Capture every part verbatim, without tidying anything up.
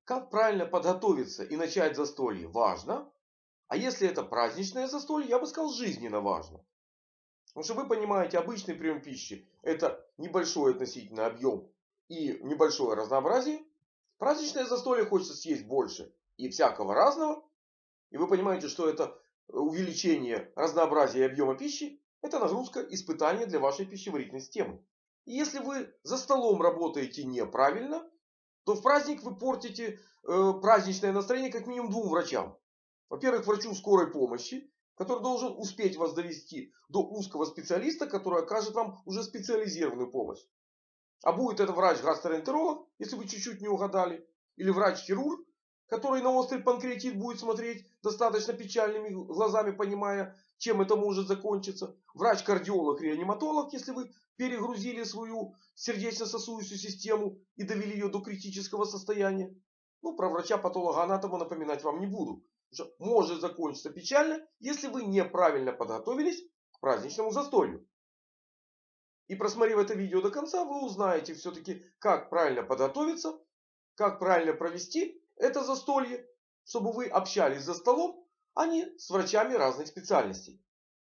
Как правильно подготовиться и начать застолье важно. А если это праздничное застолье, я бы сказал, жизненно важно. Потому что вы понимаете, обычный прием пищи — это небольшой относительно объем и небольшое разнообразие. Праздничное застолье хочется съесть больше и всякого разного. И вы понимаете, что это увеличение разнообразия и объема пищи — это нагрузка, испытание для вашей пищеварительной системы. И если вы за столом работаете неправильно, то в праздник вы портите э, праздничное настроение как минимум двум врачам. Во-первых, врачу скорой помощи, который должен успеть вас довести до узкого специалиста, который окажет вам уже специализированную помощь. А будет это врач-гастроэнтеролог, если вы чуть-чуть не угадали, или врач-хирург, который на острый панкреатит будет смотреть достаточно печальными глазами, понимая, чем это может закончиться. Врач-кардиолог, реаниматолог, если вы перегрузили свою сердечно-сосудистую систему и довели ее до критического состояния. Ну, про врача-патолога-анатома напоминать вам не буду. Может закончиться печально, если вы неправильно подготовились к праздничному застолью. И просмотрев это видео до конца, вы узнаете все-таки, как правильно подготовиться, как правильно провести это застолье, чтобы вы общались за столом, а не с врачами разных специальностей.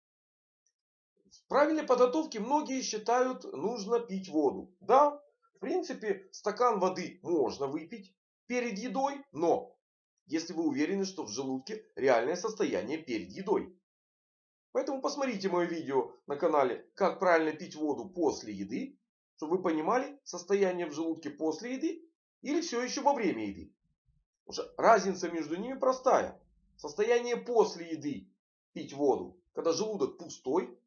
В правильной подготовке многие считают, нужно пить воду. Да, в принципе, стакан воды можно выпить перед едой, но если вы уверены, что в желудке реальное состояние перед едой. Поэтому посмотрите мое видео на канале «Как правильно пить воду после еды», чтобы вы понимали состояние в желудке после еды или все еще во время еды. Потому что разница между ними простая. Состояние после еды пить воду, когда желудок пустой.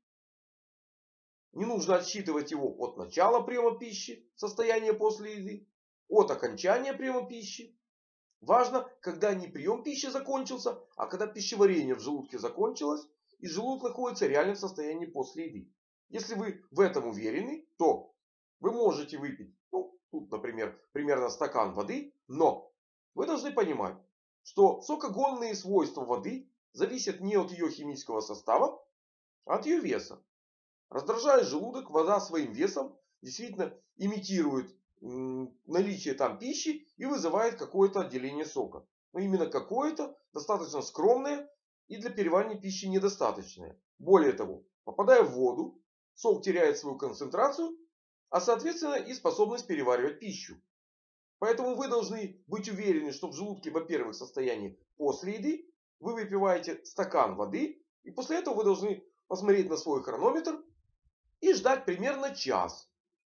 Не нужно отсчитывать его от начала приема пищи, состояние после еды, от окончания приема пищи. Важно, когда не прием пищи закончился, а когда пищеварение в желудке закончилось, и желудок находится реально в состоянии после еды. Если вы в этом уверены, то вы можете выпить, ну, тут, например, примерно стакан воды, но вы должны понимать, что сокогонные свойства воды зависят не от ее химического состава, а от ее веса. Раздражая желудок, вода своим весом действительно имитирует наличие там пищи и вызывает какое-то отделение сока. Но именно какое-то, достаточно скромное и для переваривания пищи недостаточное. Более того, попадая в воду, сок теряет свою концентрацию, а соответственно и способность переваривать пищу. Поэтому вы должны быть уверены, что в желудке, во-первых, состояние после еды, вы выпиваете стакан воды, и после этого вы должны посмотреть на свой хронометр и ждать примерно час.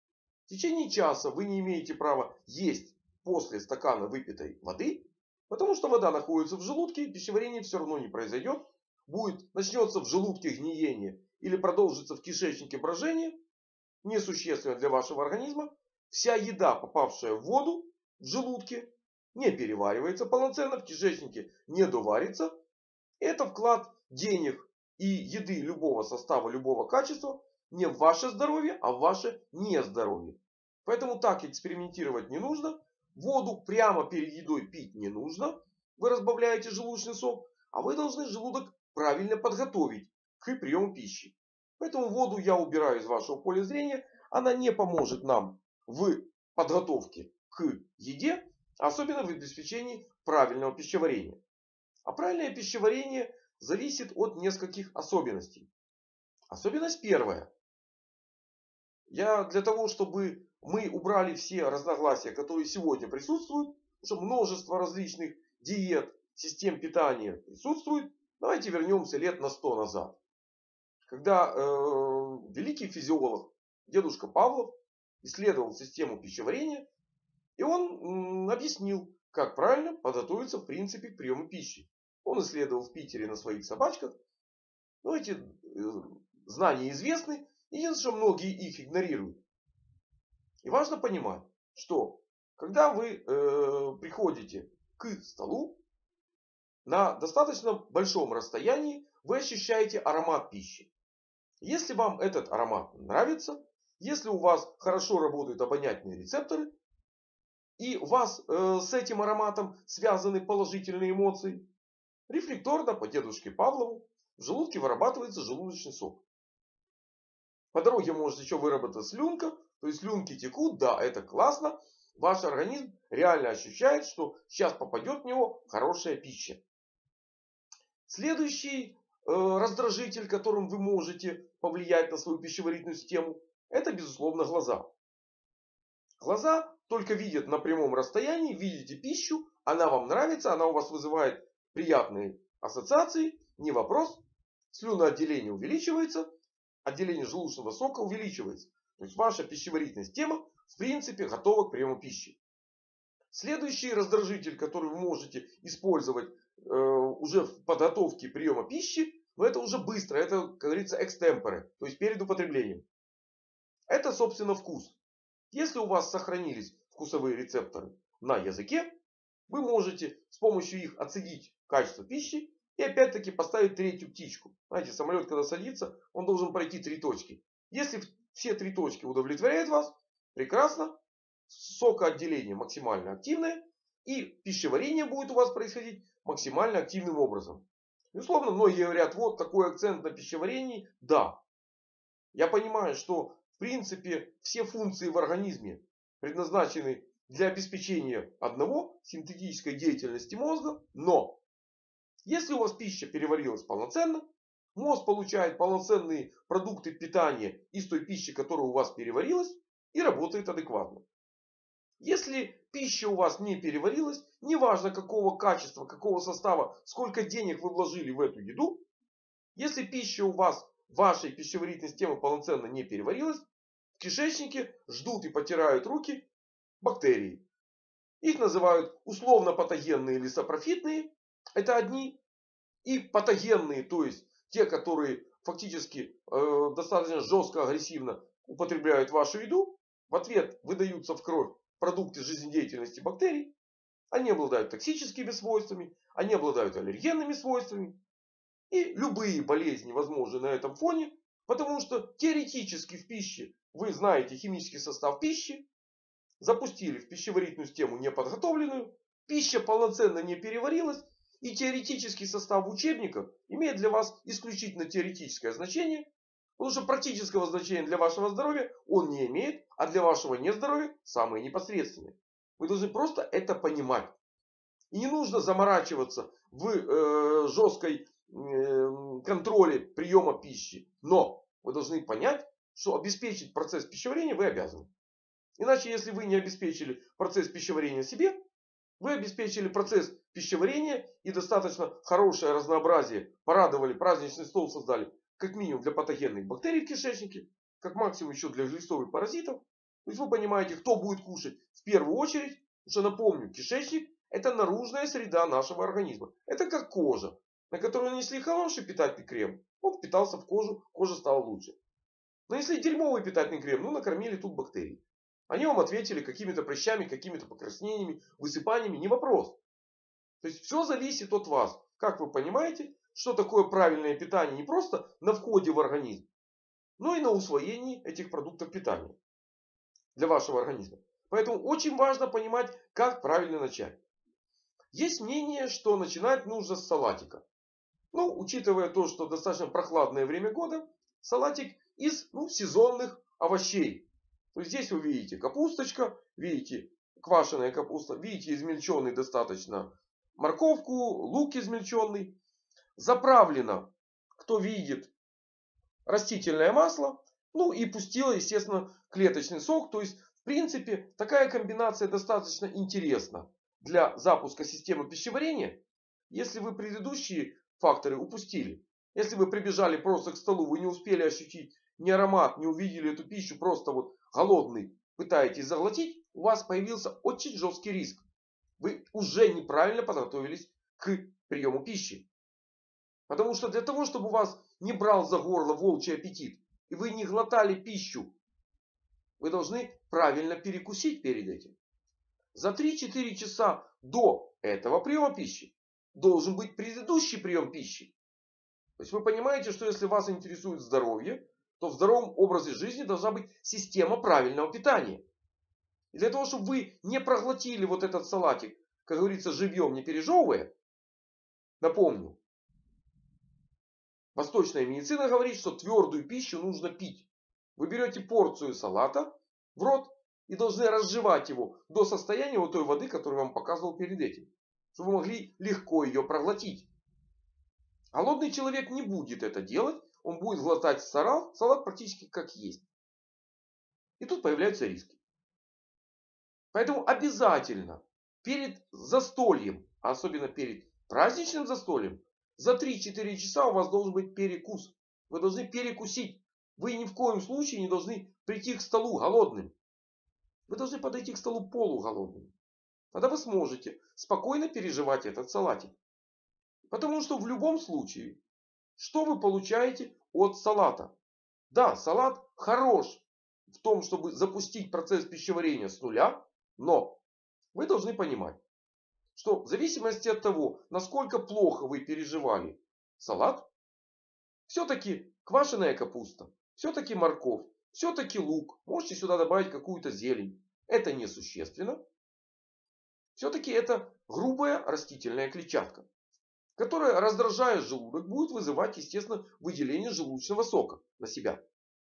В течение часа вы не имеете права есть после стакана выпитой воды, потому что вода находится в желудке, и пищеварение все равно не произойдет. Будет, начнется в желудке гниение или продолжится в кишечнике брожение, несущественно для вашего организма. Вся еда, попавшая в воду в желудке, не переваривается полноценно, в кишечнике не доварится. Это вклад денег и еды любого состава, любого качества не в ваше здоровье, а в ваше нездоровье. Поэтому так экспериментировать не нужно. Воду прямо перед едой пить не нужно. Вы разбавляете желудочный сок, а вы должны желудок правильно подготовить к приему пищи. Поэтому воду я убираю из вашего поля зрения. Она не поможет нам в подготовке к еде, особенно в обеспечении правильного пищеварения. А правильное пищеварение зависит от нескольких особенностей. Особенность первая. Я для того, чтобы мы убрали все разногласия, которые сегодня присутствуют, потому что множество различных диет, систем питания присутствует, давайте вернемся лет на сто назад. Когда э, великий физиолог дедушка Павлов исследовал систему пищеварения, и он м, объяснил, как правильно подготовиться в принципе к приему пищи. Он исследовал в Питере на своих собачках. Ну, эти э, знания известны. Единственное, что многие их игнорируют. И важно понимать, что когда вы э, приходите к столу, на достаточно большом расстоянии вы ощущаете аромат пищи. Если вам этот аромат нравится, если у вас хорошо работают обонятельные рецепторы, и у вас э, с этим ароматом связаны положительные эмоции, рефлекторно по дедушке Павлову в желудке вырабатывается желудочный сок. По дороге может еще выработаться слюнка. То есть слюнки текут, да, это классно. ваш организм реально ощущает, что сейчас попадет в него хорошая пища. Следующий э, раздражитель, которым вы можете повлиять на свою пищеварительную систему, это, безусловно, глаза. Глаза только видят на прямом расстоянии, видите пищу, она вам нравится, она у вас вызывает приятные ассоциации, не вопрос. Слюноотделение увеличивается, отделение желудочного сока увеличивается. То есть ваша пищеварительная система в принципе готова к приему пищи. Следующий раздражитель, который вы можете использовать э, уже в подготовке приема пищи, но это уже быстро, это, как говорится, экстемпоре, то есть перед употреблением. Это, собственно, вкус. Если у вас сохранились вкусовые рецепторы на языке, вы можете с помощью их оценить качество пищи и опять-таки поставить третью птичку. Знаете, самолет, когда садится, он должен пройти три точки. Если все три точки удовлетворяют вас, прекрасно. Сокоотделение максимально активное. И пищеварение будет у вас происходить максимально активным образом. Безусловно, многие говорят, вот такой акцент на пищеварении. Да, я понимаю, что в принципе все функции в организме предназначены для обеспечения одного синтетической деятельности мозга. Но если у вас пища переварилась полноценно, мозг получает полноценные продукты питания из той пищи, которая у вас переварилась, и работает адекватно. Если пища у вас не переварилась, неважно какого качества, какого состава, сколько денег вы вложили в эту еду, если пища у вас, вашей пищеварительной системы полноценно не переварилась, в кишечнике ждут и потирают руки бактерии. Их называют условно патогенные или сапрофитные. Это одни. И патогенные, то есть те, которые фактически э, достаточно жестко, агрессивно употребляют вашу еду. В ответ выдаются в кровь продукты жизнедеятельности бактерий. Они обладают токсическими свойствами. Они обладают аллергенными свойствами. И любые болезни возможны на этом фоне. Потому что теоретически в пище вы знаете химический состав пищи. Запустили в пищеварительную систему неподготовленную. Пища полноценно не переварилась. И теоретический состав учебников имеет для вас исключительно теоретическое значение. Потому что практического значения для вашего здоровья он не имеет. А для вашего нездоровья самое непосредственное. Вы должны просто это понимать. И не нужно заморачиваться в э, жесткой э, контроле приема пищи. Но вы должны понять, что обеспечить процесс пищеварения вы обязаны. Иначе, если вы не обеспечили процесс пищеварения себе, вы обеспечили процесс пищеварения и достаточно хорошее разнообразие, порадовали, праздничный стол создали, как минимум для патогенных бактерий в кишечнике, как максимум еще для глистов и паразитов. То есть вы понимаете, кто будет кушать в первую очередь. Потому что, напомню, кишечник это наружная среда нашего организма. Это как кожа, на которую нанесли хороший питательный крем. Он впитался в кожу, кожа стала лучше. Но если дерьмовый питательный крем, ну накормили тут бактерий. Они вам ответили какими-то прыщами, какими-то покраснениями, высыпаниями. Не вопрос. То есть все зависит от вас. Как вы понимаете, что такое правильное питание не просто на входе в организм, но и на усвоении этих продуктов питания для вашего организма. Поэтому очень важно понимать, как правильно начать. Есть мнение, что начинать нужно с салатика. Ну, учитывая то, что достаточно прохладное время года, салатик из ну, сезонных овощей. То есть здесь вы видите капусточка, видите квашеная капуста, видите измельченный достаточно морковку, лук измельченный. Заправлено, кто видит, растительное масло. Ну и пустило, естественно, клеточный сок. То есть, в принципе, такая комбинация достаточно интересна для запуска системы пищеварения. Если вы предыдущие факторы упустили. Если вы прибежали просто к столу, вы не успели ощутить ни аромат, не увидели эту пищу, просто вот голодный пытаетесь заглотить, у вас появился очень жесткий риск. Вы уже неправильно подготовились к приему пищи. Потому что для того, чтобы у вас не брал за горло волчий аппетит, и вы не глотали пищу, вы должны правильно перекусить перед этим. За три-четыре часа до этого приема пищи должен быть предыдущий прием пищи. То есть вы понимаете, что если вас интересует здоровье, то в здоровом образе жизни должна быть система правильного питания. И для того, чтобы вы не проглотили вот этот салатик, как говорится, живьем не пережевывая, напомню, восточная медицина говорит, что твердую пищу нужно пить. Вы берете порцию салата в рот, и должны разжевать его до состояния вот той воды, которую я вам показывал перед этим. Чтобы вы могли легко ее проглотить. Голодный человек не будет это делать. Он будет глотать салат, салат практически как есть. И тут появляются риски. Поэтому обязательно перед застольем, а особенно перед праздничным застольем, за три-четыре часа у вас должен быть перекус. Вы должны перекусить. Вы ни в коем случае не должны прийти к столу голодным. Вы должны подойти к столу полуголодным. Тогда вы сможете спокойно переживать этот салатик. Потому что в любом случае, что вы получаете от салата? Да, салат хорош в том, чтобы запустить процесс пищеварения с нуля. Но вы должны понимать, что в зависимости от того, насколько плохо вы переживали салат, все-таки квашеная капуста, все-таки морковь, все-таки лук, можете сюда добавить какую-то зелень. Это несущественно. Все-таки это грубая растительная клетчатка, которая, раздражая желудок, будет вызывать, естественно, выделение желудочного сока на себя.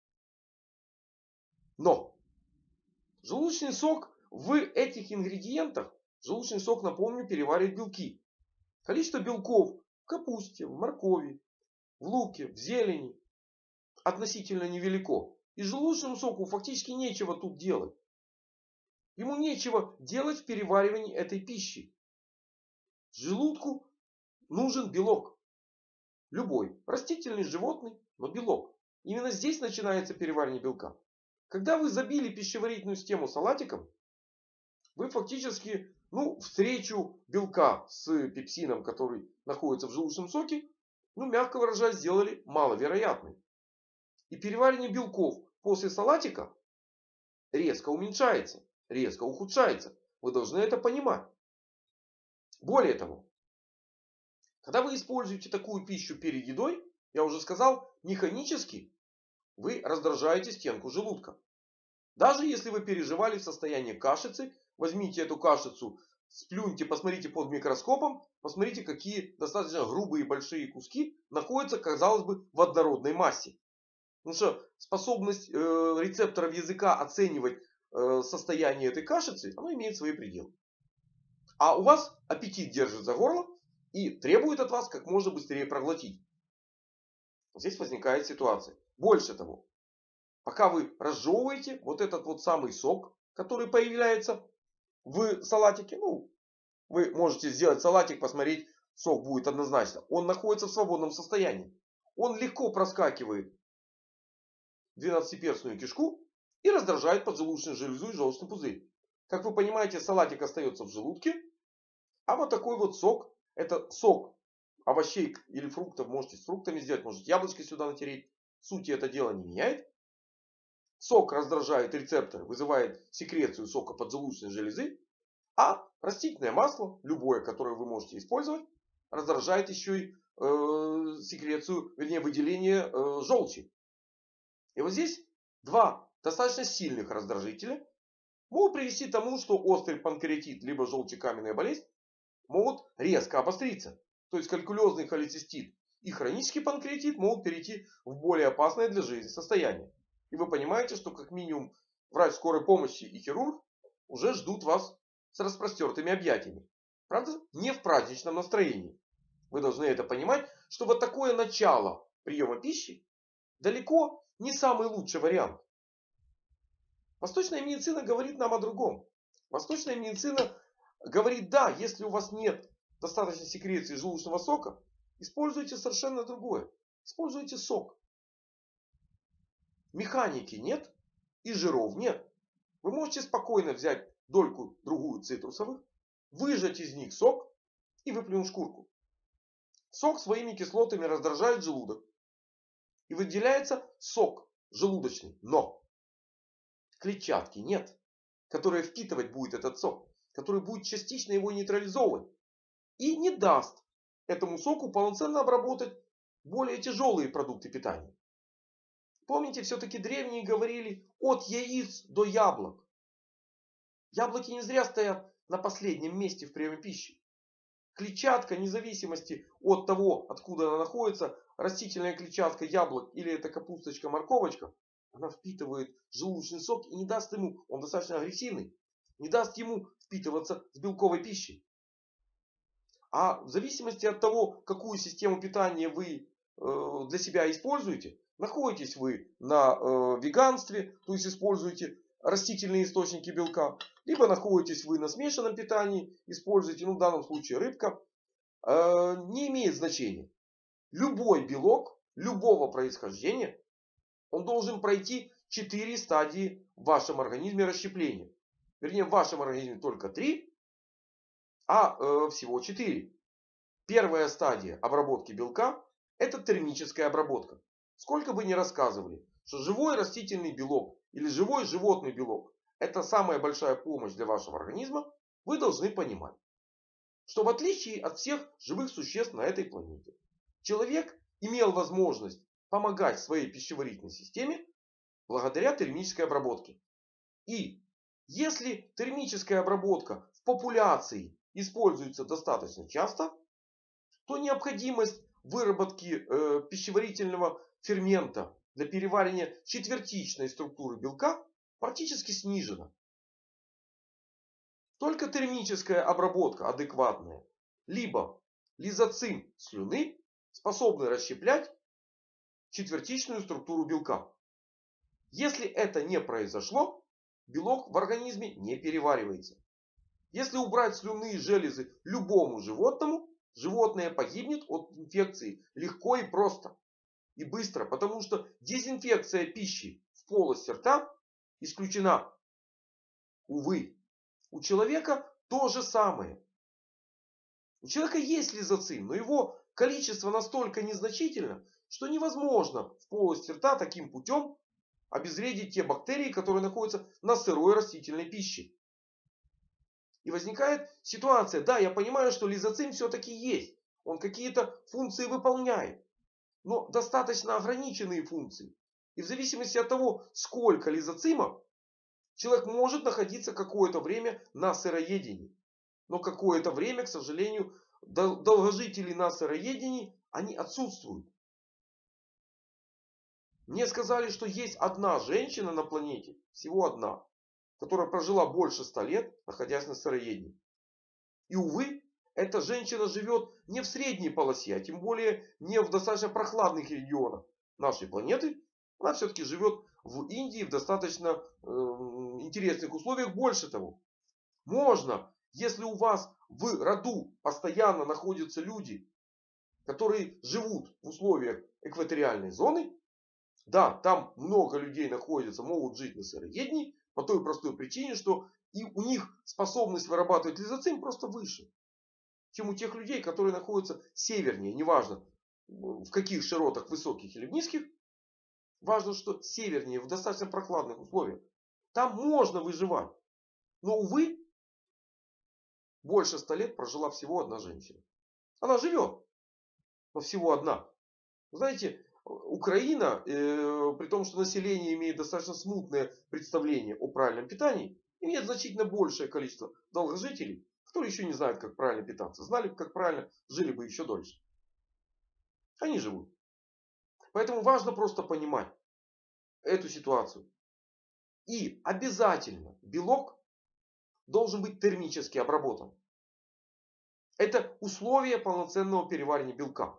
Но желудочный сок в этих ингредиентах, желудочный сок, напомню, переваривает белки. Количество белков в капусте, в моркови, в луке, в зелени относительно невелико. И желудочному соку фактически нечего тут делать. Ему нечего делать в переваривании этой пищи. Желудку нужен белок. Любой. Растительный, животный, но белок. Именно здесь начинается переваривание белка. Когда вы забили пищеварительную систему салатиком, вы фактически ну, встречу белка с пепсином, который находится в желудочном соке, ну, мягко выражаясь, сделали маловероятной. И переваривание белков после салатика резко уменьшается, резко ухудшается. Вы должны это понимать. Более того, когда вы используете такую пищу перед едой, я уже сказал, механически вы раздражаете стенку желудка. Даже если вы переживали в состоянии кашицы, возьмите эту кашицу, сплюньте, посмотрите под микроскопом, посмотрите, какие достаточно грубые большие куски находятся, казалось бы, в однородной массе. Потому что способность э, рецепторов языка оценивать э, состояние этой кашицы, она имеет свои пределы. А у вас аппетит держит за горло и требует от вас как можно быстрее проглотить. Здесь возникает ситуация. Больше того, пока вы разжевываете вот этот вот самый сок, который появляется в салатике, ну, вы можете сделать салатик, посмотреть, сок будет однозначно. Он находится в свободном состоянии. Он легко проскакивает двенадцатиперстную кишку и раздражает поджелудочную железу и желчный пузырь. Как вы понимаете, салатик остается в желудке, а вот такой вот сок, это сок овощей или фруктов, можете с фруктами сделать, можете яблочко сюда натереть. Сути это дело не меняет. Сок раздражает рецепторы, вызывает секрецию сока поджелудочной железы. А растительное масло, любое, которое вы можете использовать, раздражает еще и э, секрецию, вернее выделение э, желчи. И вот здесь два достаточно сильных раздражителя могут привести к тому, что острый панкреатит либо желчекаменная болезнь могут резко обостриться. То есть калькулезный холецистит и хронический панкреатит могут перейти в более опасное для жизни состояние. И вы понимаете, что как минимум врач скорой помощи и хирург уже ждут вас с распростертыми объятиями. Правда, не в праздничном настроении. Вы должны это понимать, что вот такое начало приема пищи далеко не самый лучший вариант. Восточная медицина говорит нам о другом. Восточная медицина говорит, да, если у вас нет достаточной секреции желудочного сока, используйте совершенно другое. Используйте сок. Механики нет и жиров нет. Вы можете спокойно взять дольку другую цитрусовых, выжать из них сок и выплюнуть шкурку. Сок своими кислотами раздражает желудок. И выделяется сок желудочный. Но клетчатки нет, которая впитывать будет этот сок. Который будет частично его нейтрализовывать. И не даст этому соку полноценно обработать более тяжелые продукты питания. Помните, все-таки древние говорили от яиц до яблок. Яблоки не зря стоят на последнем месте в приеме пищи. Клетчатка, вне зависимости от того, откуда она находится, растительная клетчатка яблок или это капусточка, морковочка, она впитывает желудочный сок и не даст ему, он достаточно агрессивный, не даст ему впитываться с белковой пищей. А в зависимости от того, какую систему питания вы для себя используете, находитесь вы на веганстве, то есть используете растительные источники белка, либо находитесь вы на смешанном питании, используете, ну в данном случае рыбка, не имеет значения. Любой белок, любого происхождения, он должен пройти четыре стадии в вашем организме расщепления. Вернее, в вашем организме только три, а э, всего четыре. Первая стадия обработки белка — это термическая обработка. Сколько бы ни рассказывали, что живой растительный белок или живой животный белок — это самая большая помощь для вашего организма, вы должны понимать, что в отличие от всех живых существ на этой планете, человек имел возможность помогать своей пищеварительной системе благодаря термической обработке. И если термическая обработка в популяции используется достаточно часто, то необходимость выработки э, пищеварительного фермента для переваривания четвертичной структуры белка практически снижена. Только термическая обработка адекватная, либо лизоцим слюны способны расщеплять четвертичную структуру белка. Если это не произошло, белок в организме не переваривается. Если убрать слюнные железы любому животному, животное погибнет от инфекции легко и просто. И быстро, потому что дезинфекция пищи в полости рта исключена. Увы, у человека то же самое. У человека есть лизоцим, но его количество настолько незначительно, что невозможно в полости рта таким путем обезвредить те бактерии, которые находятся на сырой растительной пище. И возникает ситуация, да, я понимаю, что лизоцим все-таки есть. Он какие-то функции выполняет. Но достаточно ограниченные функции. И в зависимости от того, сколько лизоцима, человек может находиться какое-то время на сыроедении. Но какое-то время, к сожалению, долгожители на сыроедении, они отсутствуют. Мне сказали, что есть одна женщина на планете, всего одна, которая прожила больше ста лет, находясь на сыроедении. И увы, эта женщина живет не в средней полосе, а тем более не в достаточно прохладных регионах нашей планеты. Она все-таки живет в Индии в достаточно э, интересных условиях. Больше того, можно, если у вас в роду постоянно находятся люди, которые живут в условиях экваториальной зоны, да, там много людей находится, могут жить на сыроедении, по той простой причине, что и у них способность вырабатывать лизоцим просто выше, чем у тех людей, которые находятся севернее. Неважно в каких широтах, высоких или низких. Важно, что севернее, в достаточно прохладных условиях. Там можно выживать. Но, увы, больше ста лет прожила всего одна женщина. Она живет, но всего одна. Знаете, Украина, э, при том, что население имеет достаточно смутное представление о правильном питании, имеет значительно большее количество долгожителей, которые еще не знают, как правильно питаться. Знали бы, как правильно, жили бы еще дольше. Они живут. Поэтому важно просто понимать эту ситуацию. И обязательно белок должен быть термически обработан. Это условие полноценного переваривания белка.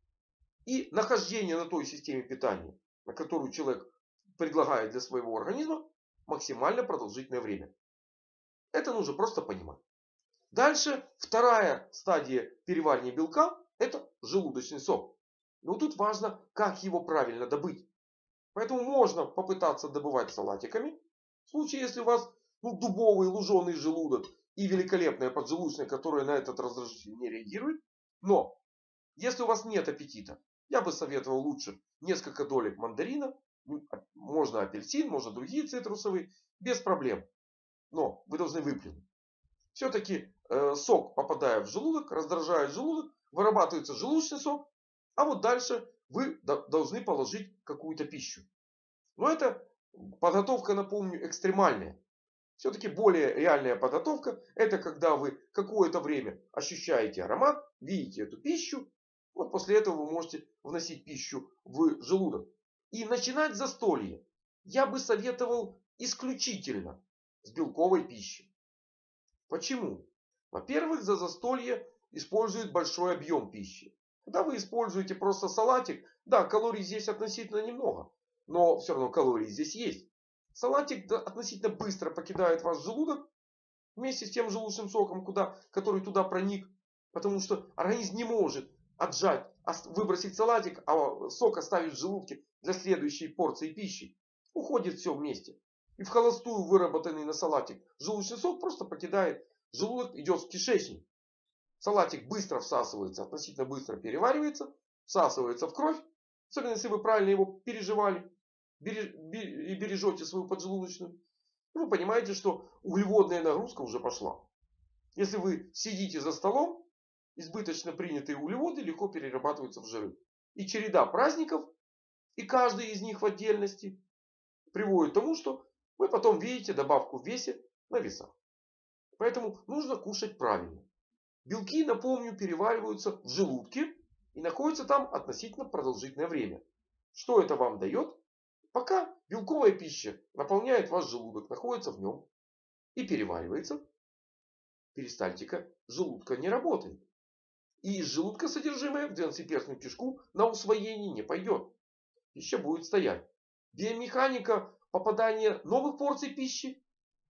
И нахождение на той системе питания, на которую человек предлагает для своего организма, максимально продолжительное время. Это нужно просто понимать. Дальше вторая стадия переваривания белка — это желудочный сок. Но тут важно, как его правильно добыть. Поэтому можно попытаться добывать салатиками. В случае, если у вас ну, дубовый луженый желудок и великолепная поджелудочная, которая на этот раздражитель не реагирует. Но если у вас нет аппетита, я бы советовал лучше несколько долек мандарина. Можно апельсин, можно другие цитрусовые. Без проблем. Но вы должны выплюнуть. Все-таки э, сок, попадая в желудок, раздражает желудок. Вырабатывается желудочный сок. А вот дальше вы должны положить какую-то пищу. Но это подготовка, напомню, экстремальная. Все-таки более реальная подготовка — это когда вы какое-то время ощущаете аромат, видите эту пищу. Вот после этого вы можете вносить пищу в желудок. И начинать застолье я бы советовал исключительно с белковой пищей. Почему? Во-первых, за застолье используют большой объем пищи. Когда вы используете просто салатик, да, калорий здесь относительно немного, но все равно калории здесь есть. Салатик относительно быстро покидает ваш желудок вместе с тем желудочным соком, куда, который туда проник. Потому что организм не может отжать, выбросить салатик, а сок оставить в желудке для следующей порции пищи. Уходит все вместе. И в холостую выработанный на салатик желудочный сок просто покидает желудок, идет в кишечник. Салатик быстро всасывается, относительно быстро переваривается, всасывается в кровь. Особенно если вы правильно его переживали и бережете свою поджелудочную. Вы понимаете, что углеводная нагрузка уже пошла. Если вы сидите за столом, избыточно принятые углеводы легко перерабатываются в жиры. И череда праздников, и каждый из них в отдельности, приводит к тому, что вы потом видите добавку в весе на весах. Поэтому нужно кушать правильно. Белки, напомню, перевариваются в желудке и находятся там относительно продолжительное время. Что это вам дает? Пока белковая пища наполняет ваш желудок, находится в нем и переваривается, перистальтика желудка не работает. И из желудка содержимое в двенадцатиперстную кишку на усвоение не пойдет. Пища будет стоять. Биомеханика попадания новых порций пищи,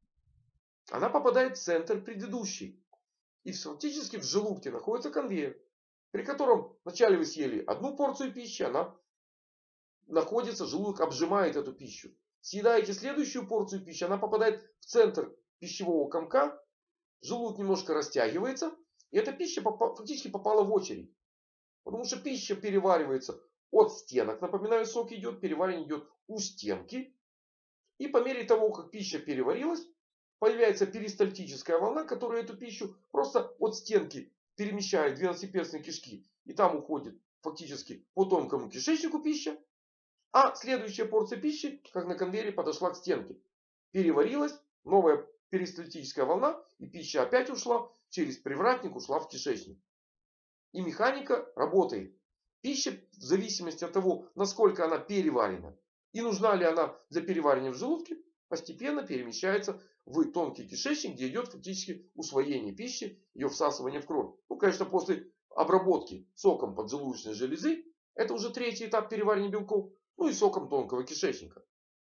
она попадает в центр предыдущей. И фактически в желудке находится конвейер, при котором вначале вы съели одну порцию пищи, она находится, желудок обжимает эту пищу. Съедаете следующую порцию пищи, она попадает в центр пищевого комка, желудок немножко растягивается, и эта пища фактически попала в очередь. Потому что пища переваривается от стенок. Напоминаю, сок идет, переваривание идет у стенки. И по мере того, как пища переварилась, появляется перистальтическая волна, которая эту пищу просто от стенки перемещает в двенадцатиперстные кишки. И там уходит фактически по тонкому кишечнику пища. А следующая порция пищи, как на конвейере, подошла к стенке. Переварилась, новая перистальтическая волна, и пища опять ушла, через привратник ушла в кишечник. И механика работает. Пища, в зависимости от того, насколько она переварена, и нужна ли она для переваривания в желудке, постепенно перемещается в тонкий кишечник, где идет фактически усвоение пищи, ее всасывание в кровь. Ну, конечно, после обработки соком поджелудочной железы, это уже третий этап переваривания белков, ну и соком тонкого кишечника.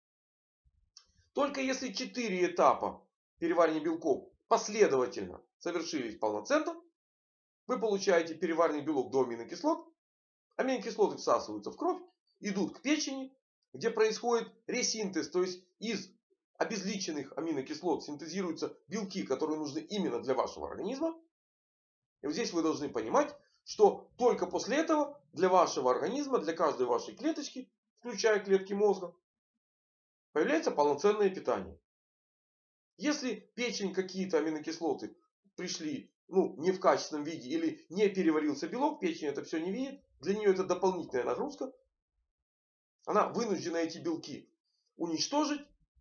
Только если четыре этапа переваривания белков последовательно совершились полноценно, вы получаете переваренный белок до аминокислот. Аминокислоты всасываются в кровь, идут к печени, где происходит ресинтез, то есть из обезличенных аминокислот синтезируются белки, которые нужны именно для вашего организма. И вот здесь вы должны понимать, что только после этого для вашего организма, для каждой вашей клеточки, включая клетки мозга, появляется полноценное питание. Если печень какие-то аминокислоты пришли ну, не в качественном виде или не переварился белок, печень это все не видит, для нее это дополнительная нагрузка. Она вынуждена эти белки уничтожить,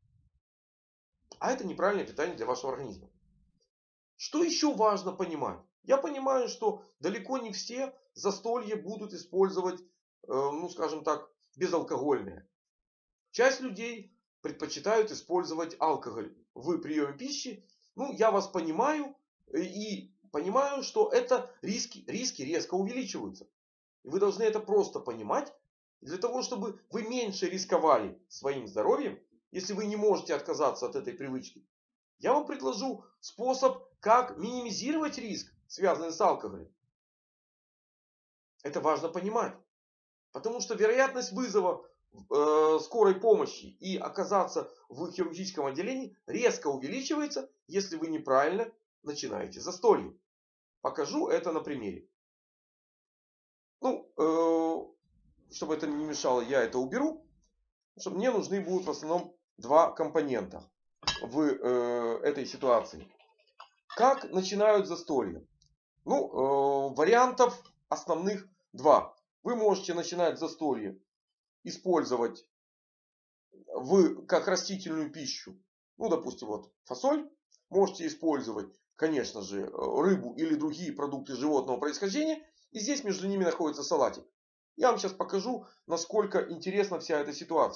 а это неправильное питание для вашего организма. Что еще важно понимать? Я понимаю, что далеко не все застолья будут использовать, э, ну скажем так, безалкогольное. Часть людей предпочитают использовать алкоголь в приеме пищи. Ну, я вас понимаю и понимаю, что это риски, риски резко увеличиваются. И вы должны это просто понимать, для того, чтобы вы меньше рисковали своим здоровьем, если вы не можете отказаться от этой привычки. Я вам предложу способ, как минимизировать риск, связанный с алкоголем. Это важно понимать. Потому что вероятность вызова э, скорой помощи и оказаться в хирургическом отделении резко увеличивается, если вы неправильно начинаете застолье. Покажу это на примере. Ну, э, чтобы это не мешало, я это уберу. Чтобы мне нужны будут в основном два компонента в э, этой ситуации. Как начинают застолье? Ну, э, вариантов основных два. Вы можете начинать застолье использовать в, как растительную пищу. Ну, допустим, вот фасоль. Можете использовать, конечно же, рыбу или другие продукты животного происхождения. И здесь между ними находится салатик. Я вам сейчас покажу, насколько интересна вся эта ситуация.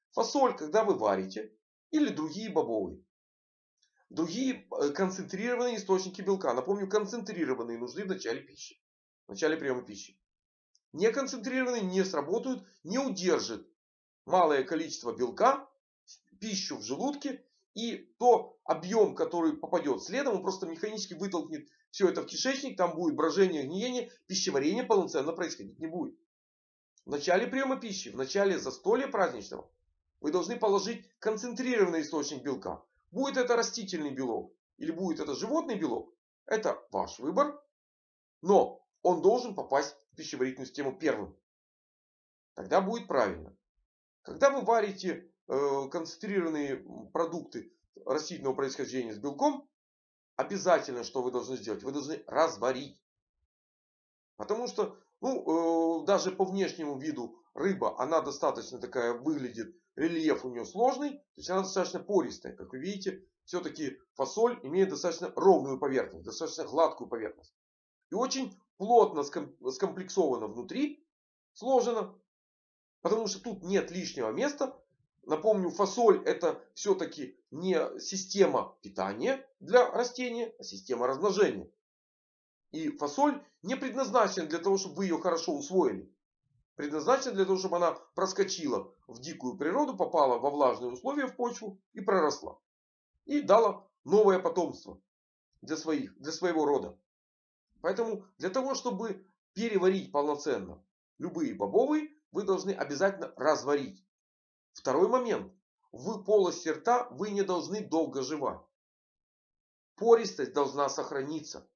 Фасоль, когда вы варите, или другие бобовые. Другие концентрированные источники белка. Напомню, концентрированные нужны в начале пищи. В начале приема пищи. Неконцентрированные не сработают, не удержат малое количество белка, пищу в желудке. И то объем, который попадет следом, он просто механически вытолкнет все это в кишечник. Там будет брожение, гниение. Пищеварение полноценно происходить не будет. В начале приема пищи, в начале застолья праздничного, вы должны положить концентрированный источник белка. Будет это растительный белок или будет это животный белок, это ваш выбор. Но он должен попасть в пищеварительную систему первым. Тогда будет правильно. Когда вы варите э, концентрированные продукты растительного происхождения с белком, обязательно что вы должны сделать? Вы должны разварить. Потому что ну, э, даже по внешнему виду рыба, она достаточно такая выглядит. Рельеф у нее сложный, то есть она достаточно пористая. Как вы видите, все-таки фасоль имеет достаточно ровную поверхность, достаточно гладкую поверхность. И очень плотно скомплексовано внутри, сложено. Потому что тут нет лишнего места. Напомню, фасоль это все-таки не система питания для растения, а система размножения. И фасоль не предназначена для того, чтобы вы ее хорошо усвоили. Предназначена для того, чтобы она проскочила в дикую природу, попала во влажные условия в почву и проросла. И дала новое потомство для, своих, для своего рода. Поэтому для того, чтобы переварить полноценно любые бобовые, вы должны обязательно разварить. Второй момент. В полости рта вы не должны долго жевать. Пористость должна сохраниться.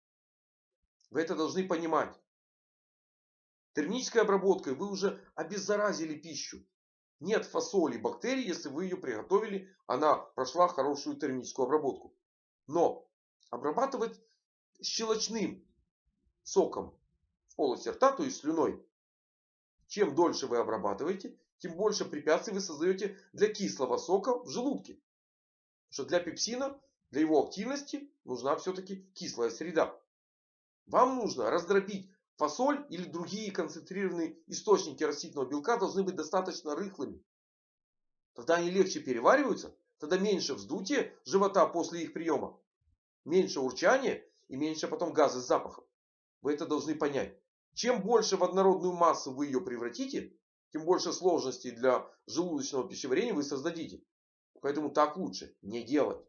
Вы это должны понимать. Термической обработкой вы уже обеззаразили пищу. Нет фасоли бактерий, если вы ее приготовили, она прошла хорошую термическую обработку. Но обрабатывать щелочным соком в полости рта, то есть слюной, чем дольше вы обрабатываете, тем больше препятствий вы создаете для кислого сока в желудке. Потому что для пепсина, для его активности нужна все-таки кислая среда. Вам нужно раздробить фасоль или другие концентрированные источники растительного белка должны быть достаточно рыхлыми. Тогда они легче перевариваются, тогда меньше вздутия живота после их приема, меньше урчания и меньше потом газа с запахом. Вы это должны понять. Чем больше в однородную массу вы ее превратите, тем больше сложностей для желудочного пищеварения вы создадите. Поэтому так лучше не делать.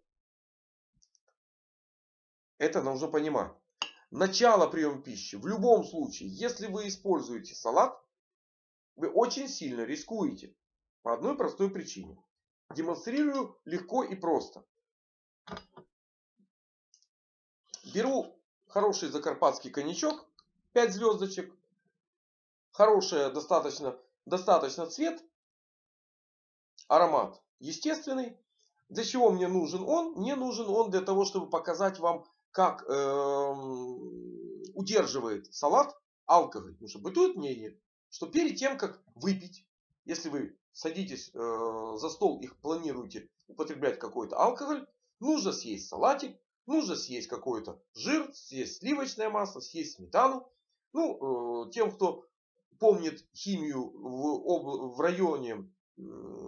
Это нужно понимать. Начало приема пищи. В любом случае, если вы используете салат, вы очень сильно рискуете. По одной простой причине. Демонстрирую легко и просто. Беру хороший закарпатский коньячок. пять звездочек. Хороший достаточно, достаточно цвет. Аромат естественный. Для чего мне нужен он? Мне нужен он для того, чтобы показать вам, как э, удерживает салат алкоголь. Потому что бытует мнение, что перед тем, как выпить, если вы садитесь э, за стол и планируете употреблять какой-то алкоголь, нужно съесть салатик, нужно съесть какой-то жир, съесть сливочное масло, съесть сметану. Ну, э, тем, кто помнит химию в, об, в районе, э,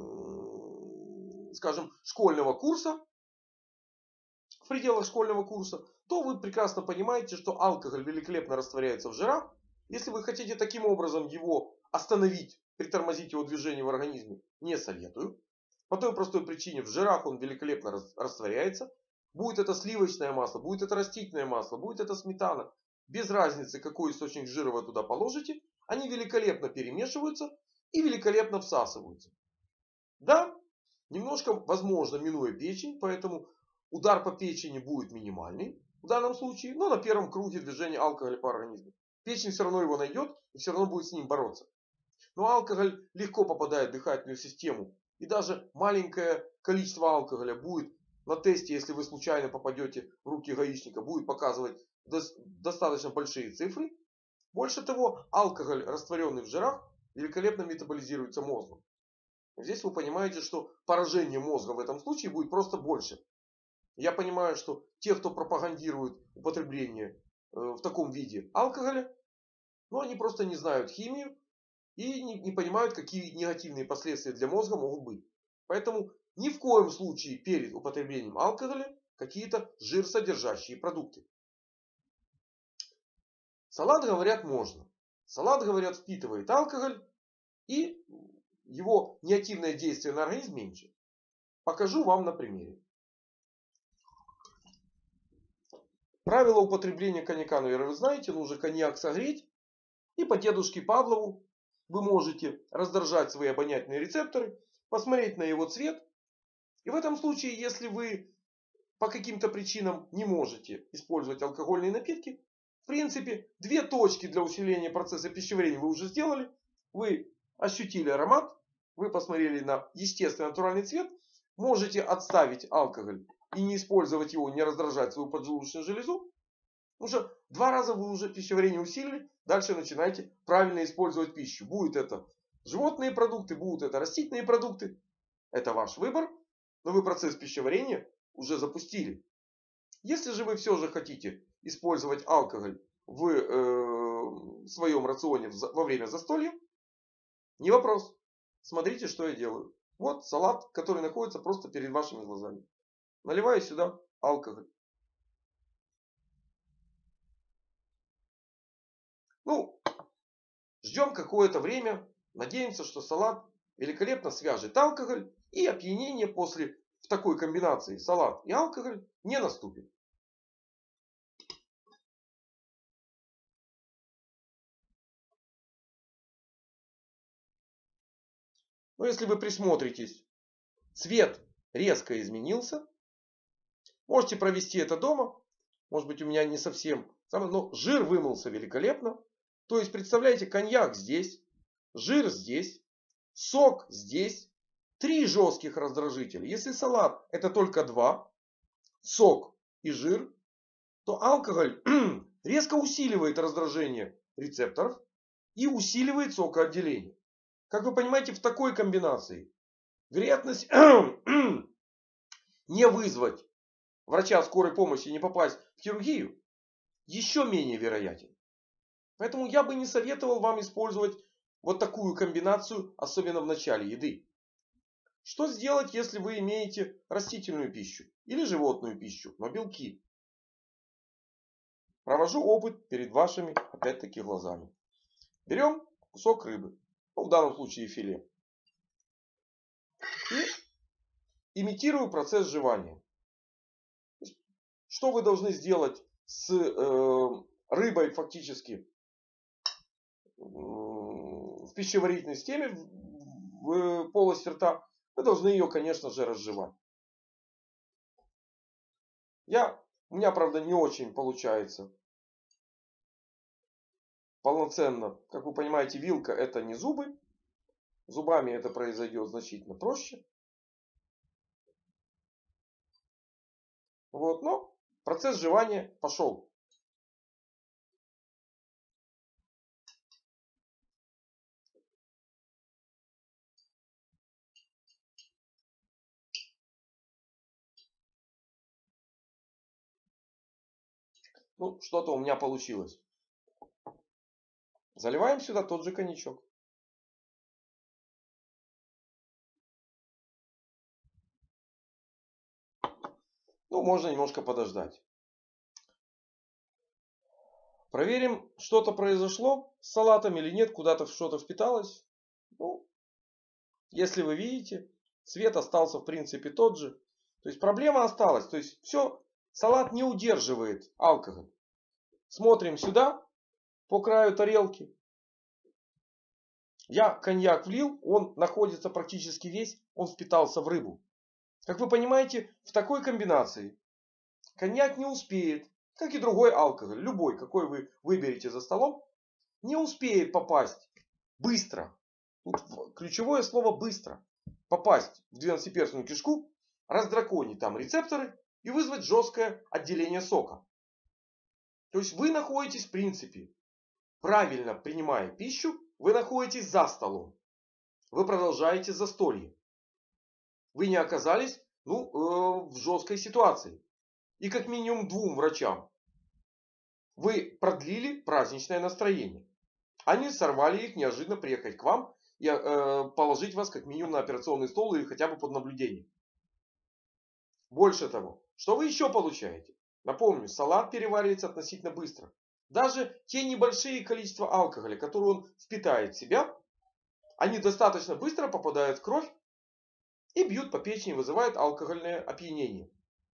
скажем, школьного курса, в пределах школьного курса, то вы прекрасно понимаете, что алкоголь великолепно растворяется в жирах. Если вы хотите таким образом его остановить, притормозить его движение в организме, не советую. По той простой причине, в жирах он великолепно растворяется. Будет это сливочное масло, будет это растительное масло, будет это сметана. Без разницы, какой источник жира вы туда положите, они великолепно перемешиваются и великолепно всасываются. Да, немножко, возможно, минуя печень, поэтому удар по печени будет минимальный в данном случае, но на первом круге движения алкоголя по организму. Печень все равно его найдет и все равно будет с ним бороться. Но алкоголь легко попадает в дыхательную систему. И даже маленькое количество алкоголя будет на тесте, если вы случайно попадете в руки гаишника, будет показывать достаточно большие цифры. Больше того, алкоголь, растворенный в жирах, великолепно метаболизируется мозгом. Здесь вы понимаете, что поражение мозга в этом случае будет просто больше. Я понимаю, что те, кто пропагандирует употребление в таком виде алкоголя, ну, они просто не знают химию и не, не понимают, какие негативные последствия для мозга могут быть. Поэтому ни в коем случае перед употреблением алкоголя какие-то жирсодержащие продукты. Салат, говорят, можно. Салат, говорят, впитывает алкоголь, и его негативное действие на организм меньше. Покажу вам на примере. Правило употребления коньяка, наверное, вы знаете. Нужно коньяк согреть. И по дедушке Павлову вы можете раздражать свои обонятельные рецепторы, посмотреть на его цвет. И в этом случае, если вы по каким-то причинам не можете использовать алкогольные напитки, в принципе, две точки для усиления процесса пищеварения вы уже сделали. Вы ощутили аромат, вы посмотрели на естественный натуральный цвет. Можете отставить алкоголь и не использовать его, не раздражать свою поджелудочную железу. Уже два раза вы уже пищеварение усилили. Дальше начинайте правильно использовать пищу. Будет это животные продукты, будут это растительные продукты. Это ваш выбор. Но вы процесс пищеварения уже запустили. Если же вы все же хотите использовать алкоголь в э, своем рационе во время застолья, не вопрос. Смотрите, что я делаю. Вот салат, который находится просто перед вашими глазами. Наливаю сюда алкоголь. Ну, ждем какое-то время. Надеемся, что салат великолепно свяжет алкоголь. И опьянение после в такой комбинации салат и алкоголь не наступит. Но если вы присмотритесь, цвет резко изменился. Можете провести это дома. Может быть, у меня не совсем. Но жир вымылся великолепно. То есть, представляете, коньяк здесь. Жир здесь. Сок здесь. Три жестких раздражителя. Если салат это только два. Сок и жир. То алкоголь резко усиливает раздражение рецепторов. И усиливает сокоотделение. Как вы понимаете, в такой комбинации вероятность не вызвать врача скорой помощи и не попасть в хирургию еще менее вероятен. Поэтому я бы не советовал вам использовать вот такую комбинацию, особенно в начале еды. Что сделать, если вы имеете растительную пищу или животную пищу, но белки? Провожу опыт перед вашими, опять-таки, глазами. Берем кусок рыбы, ну, в данном случае филе. И имитирую процесс жевания. Что вы должны сделать с э, рыбой фактически в пищеварительной системе, в, в полости рта? Вы должны ее, конечно же, разжевать. Я, у меня, правда, не очень получается полноценно. Как вы понимаете, вилка это не зубы. Зубами это произойдет значительно проще. Вот, но процесс жевания пошел. Ну, что-то у меня получилось. Заливаем сюда тот же коньячок. Ну, можно немножко подождать. Проверим, что-то произошло с салатом или нет, куда-то что-то впиталось. Ну, если вы видите, цвет остался в принципе тот же. То есть проблема осталась. То есть все, салат не удерживает алкоголь. Смотрим сюда, по краю тарелки. Я коньяк влил, он находится практически весь, он впитался в рыбу. Как вы понимаете, в такой комбинации коньяк не успеет, как и другой алкоголь, любой, какой вы выберете за столом, не успеет попасть быстро. Тут ключевое слово быстро. Попасть в двенадцатиперстную кишку, раздраконить там рецепторы и вызвать жесткое отделение сока. То есть вы находитесь в принципе, правильно принимая пищу, вы находитесь за столом. Вы продолжаете застолье. Вы не оказались ну, э, в жесткой ситуации. И как минимум двум врачам вы продлили праздничное настроение. Они сорвали их неожиданно приехать к вам и э, положить вас как минимум на операционный стол или хотя бы под наблюдение. Больше того, что вы еще получаете? Напомню, салат переваривается относительно быстро. Даже те небольшие количества алкоголя, которые он впитает в себя, они достаточно быстро попадают в кровь и бьют по печени, вызывают алкогольное опьянение.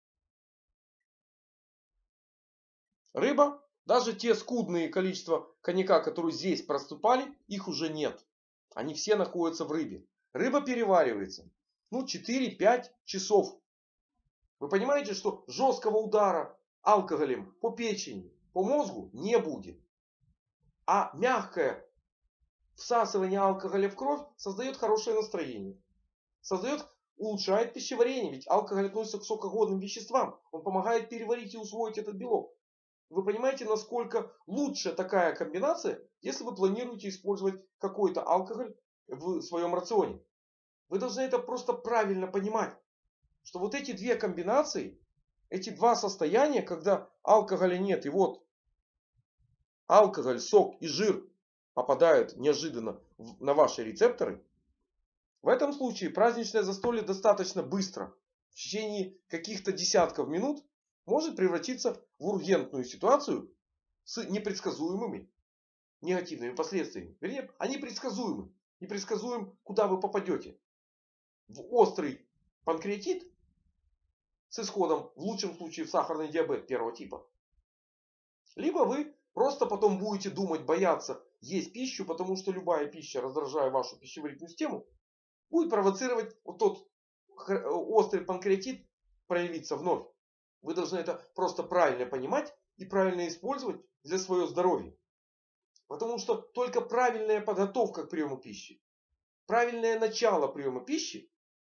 Рыба, даже те скудные количества коньяка, которые здесь проступали, их уже нет. Они все находятся в рыбе. Рыба переваривается. Ну, четыре-пять часов. Вы понимаете, что жесткого удара алкоголем по печени, по мозгу не будет. А мягкое всасывание алкоголя в кровь создает хорошее настроение. Создает, улучшает пищеварение. Ведь алкоголь относится к сокогодным веществам. Он помогает переварить и усвоить этот белок. Вы понимаете, насколько лучше такая комбинация, если вы планируете использовать какой-то алкоголь в своем рационе. Вы должны это просто правильно понимать. Что вот эти две комбинации, эти два состояния, когда алкоголя нет, и вот алкоголь, сок и жир попадают неожиданно на ваши рецепторы. В этом случае праздничное застолье достаточно быстро, в течение каких-то десятков минут, может превратиться в ургентную ситуацию с непредсказуемыми негативными последствиями. Вернее, они предсказуемы. Непредсказуем, куда вы попадете. В острый панкреатит с исходом, в лучшем случае, в сахарный диабет первого типа. Либо вы просто потом будете думать, бояться есть пищу, потому что любая пища, раздражая вашу пищеварительную систему, будет провоцировать вот тот острый панкреатит проявиться вновь. Вы должны это просто правильно понимать и правильно использовать для своего здоровья. Потому что только правильная подготовка к приему пищи, правильное начало приема пищи,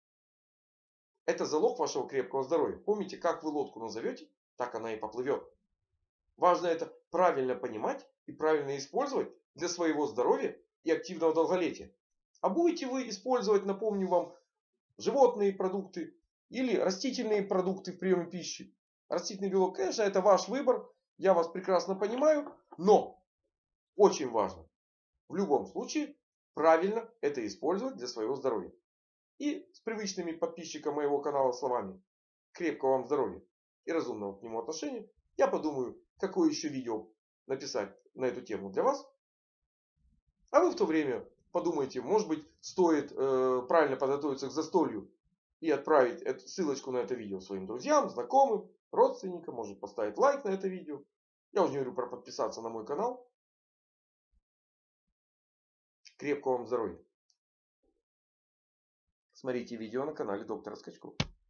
это залог вашего крепкого здоровья. Помните, как вы лодку назовете, так она и поплывет. Важно это правильно понимать и правильно использовать для своего здоровья и активного долголетия. А будете вы использовать, напомню вам, животные продукты или растительные продукты в приеме пищи. Растительный белок, конечно, это ваш выбор. Я вас прекрасно понимаю. Но очень важно в любом случае правильно это использовать для своего здоровья. И с привычными подписчикам моего канала словами крепкого вам здоровья и разумного к нему отношения, я подумаю, какое еще видео написать на эту тему для вас. А вы в то время подумайте, может быть, стоит э, правильно подготовиться к застолью и отправить эту, ссылочку на это видео своим друзьям, знакомым, родственникам, может поставить лайк на это видео. Я уже не говорю про подписаться на мой канал. Крепкого вам здоровья. Смотрите видео на канале доктора Скачкова.